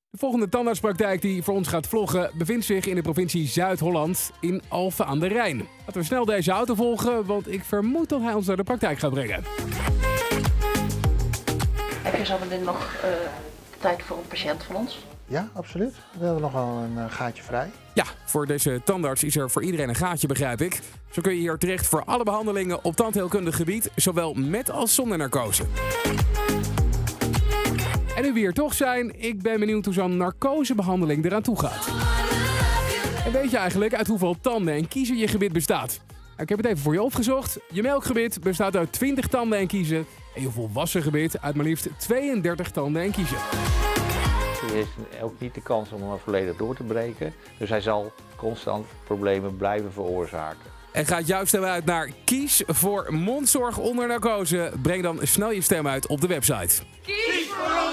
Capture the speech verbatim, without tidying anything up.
De volgende tandartspraktijk die voor ons gaat vloggen bevindt zich in de provincie Zuid-Holland in Alphen aan de Rijn. Laten we snel deze auto volgen, want ik vermoed dat hij ons naar de praktijk gaat brengen. Heb je zo meteen nog uh, tijd voor een patiënt van ons? Ja, absoluut. We hebben nog wel een uh, gaatje vrij. Ja, voor deze tandarts is er voor iedereen een gaatje, begrijp ik. Zo kun je hier terecht voor alle behandelingen op tandheelkundig gebied, zowel met als zonder narcose. En nu we hier toch zijn, ik ben benieuwd hoe zo'n narcosebehandeling eraan toe gaat. En weet je eigenlijk uit hoeveel tanden en kiezen je gebit bestaat? Nou, ik heb het even voor je opgezocht. Je melkgebit bestaat uit twintig tanden en kiezen. En je volwassen gebit uit maar liefst tweeëndertig tanden en kiezen. Hij heeft ook niet de kans om hem volledig door te breken. Dus hij zal constant problemen blijven veroorzaken. En gaat jouw stem uit naar Kies voor mondzorg onder narcose? Breng dan snel je stem uit op de website. Kies voor